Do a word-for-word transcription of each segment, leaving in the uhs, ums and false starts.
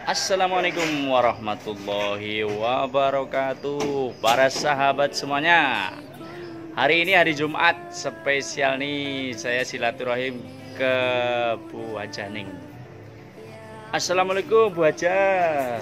Assalamualaikum warahmatullahi wabarakatuh, para sahabat semuanya. Hari ini hari Jumat spesial nih, saya silaturahim ke Bu Hajah Ning. Assalamualaikum Bu Hajah.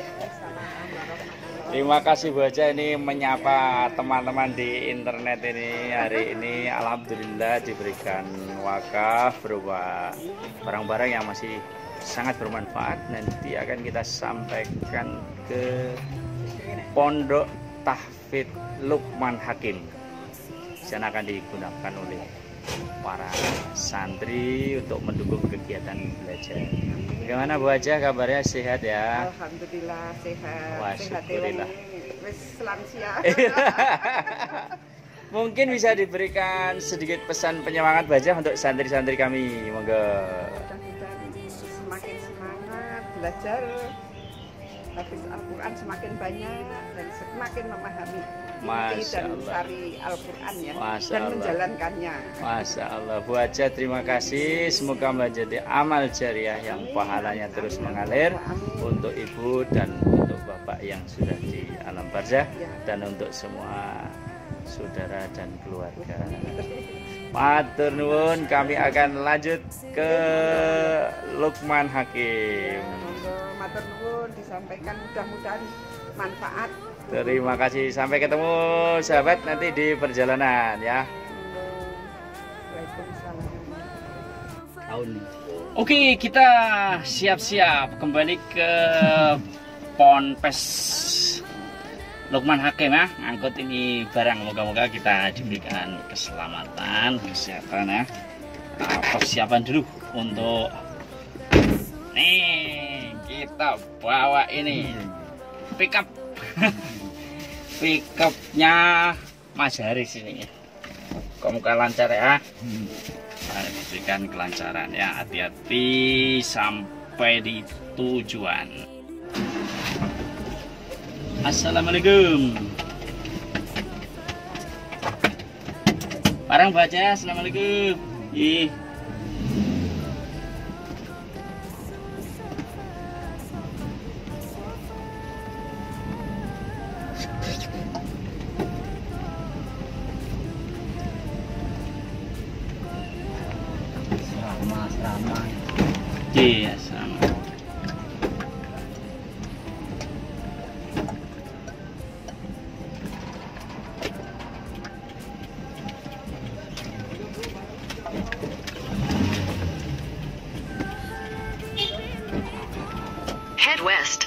Terima kasih Bu Hajah ini menyapa teman-teman di internet ini. Hari ini alhamdulillah diberikan wakaf berupa barang-barang yang masih sangat bermanfaat, nanti akan kita sampaikan ke Pondok Tahfidz Luqman Hakim. Di sana akan digunakan oleh para santri untuk mendukung kegiatan belajar. Bagaimana Bu Hajah, kabarnya sehat ya? Alhamdulillah sehat. Wah, syukurillah. Wis lansia. Mungkin bisa diberikan sedikit pesan penyemangat Bu Hajah untuk santri-santri kami, monggo. Semakin semangat belajar, hafiz Al-Quran semakin banyak dan semakin memahami inti dan mencari Al-Quran ya, Masya dan Allah. menjalankannya. Masya Allah Bu Hajah, terima kasih. Semoga menjadi amal jariah yang pahalanya terus mengalir untuk ibu dan untuk bapak yang sudah di alam barzah, dan untuk semua saudara dan keluarga. Matur nuwun, kami akan lanjut ke Luqman Hakim. Matur nuwun, disampaikan mudah-mudahan manfaat. Terima kasih, sampai ketemu sahabat nanti di perjalanan ya. Waalaikumsalam. Oke, kita siap-siap kembali ke Ponpes Luqman Hakim ya, angkut ini barang, moga-moga kita diberikan keselamatan, kesehatan ya. Nah, persiapan dulu untuk nih kita bawa ini pickup pickupnya Mas Haris ini. Muka-muka lancar ya. Nah, diberikan kelancaran ya, hati-hati sampai di tujuan. Assalamualaikum. Barang baca, assalamualaikum. Ih. Selama selama. Iya, sama. Head west.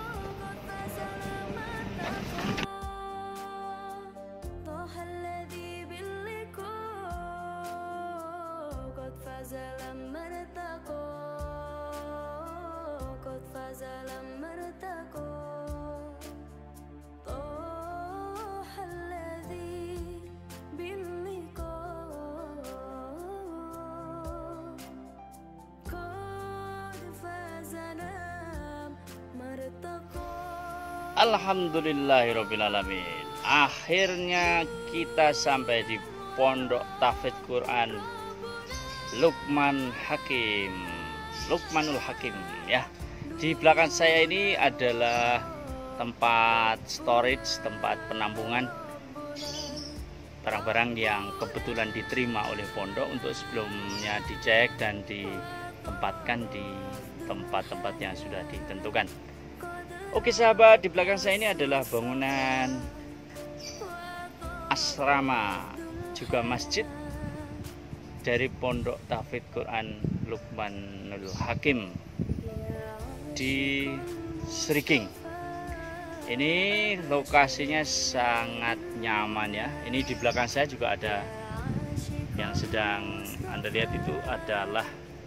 Alhamdulillahirrabbilalamin. Akhirnya kita sampai di Pondok Tahfidz Quran Luqman Hakim, Luqmanul Hakim ya. Di belakang saya ini adalah tempat storage, tempat penampungan barang-barang yang kebetulan diterima oleh pondok untuk sebelumnya dicek dan ditempatkan di tempat-tempat yang sudah ditentukan. Oke sahabat, di belakang saya ini adalah bangunan asrama juga masjid dari Pondok Tahfidz Quran Luqmanul Hakim di Sriking. Ini lokasinya sangat nyaman ya. Ini di belakang saya juga ada yang sedang Anda lihat, itu adalah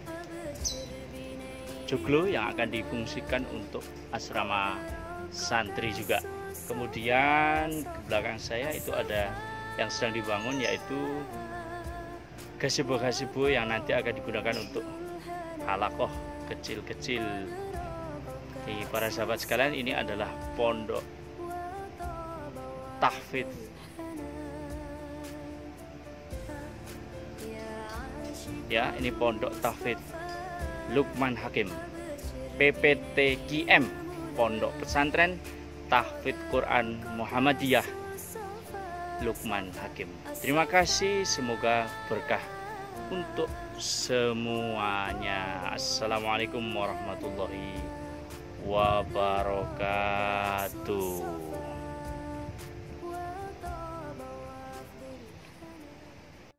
joglo yang akan difungsikan untuk asrama santri juga. Kemudian ke belakang saya itu ada yang sedang dibangun, yaitu gazebo-gazebo yang nanti akan digunakan untuk halakoh kecil-kecil. Di para sahabat sekalian, ini adalah Pondok Tahfidz ya, ini Pondok Tahfidz Luqman Hakim. P P T Q M Pondok Pesantren Tahfidz Quran Muhammadiyah Lukman Hakim. Terima kasih, semoga berkah untuk semuanya. Assalamualaikum warahmatullahi wabarakatuh.